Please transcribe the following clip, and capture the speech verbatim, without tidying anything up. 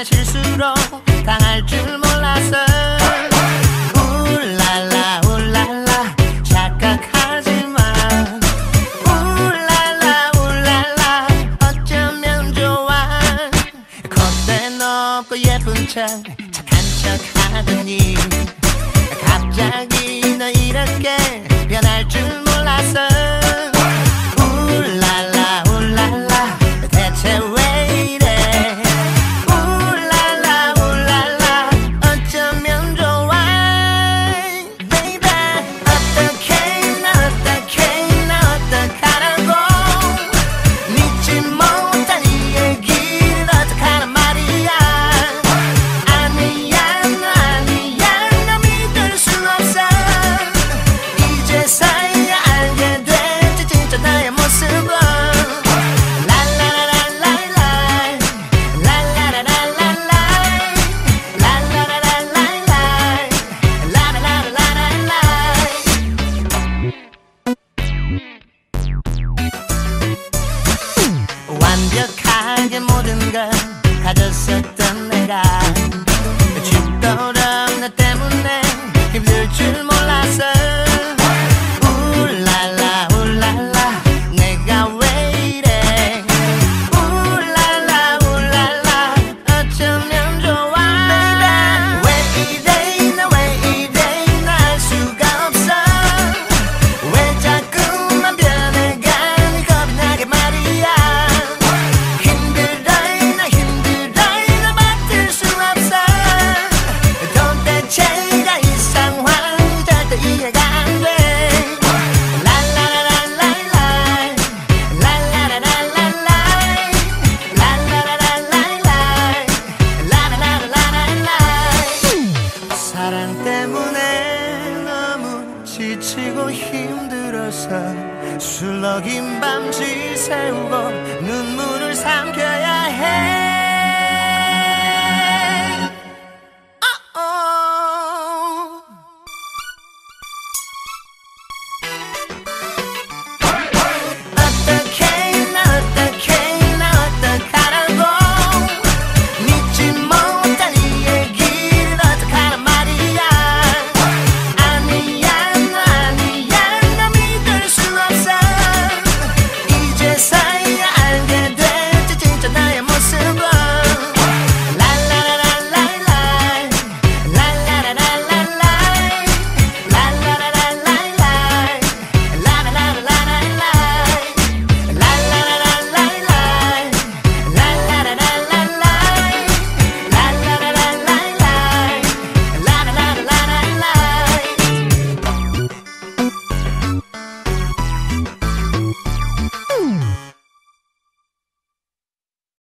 나는 실수로 당할 줄 몰랐어. 울랄라 울랄라 착각하지만 울랄라 울랄라 어쩌면 좋아. 콧대 높고 예쁜 척 착한 척 하더니 갑자기 너 이렇게 변할 줄 몰랐어. 울랄라 울랄라 대체 왜 이래. 울랄라 울랄라 어쩌면 좋아. Baby 어떡해 나 어떡해 나 어떡하라고. 믿지 못한 이 얘기를 어떡하란 말이야. 아니야 아니야 나 믿을 순 없어. 이제서야 알게 됐지 진짜 나의 모습은. 완벽하게 모든 걸 가졌었던 내가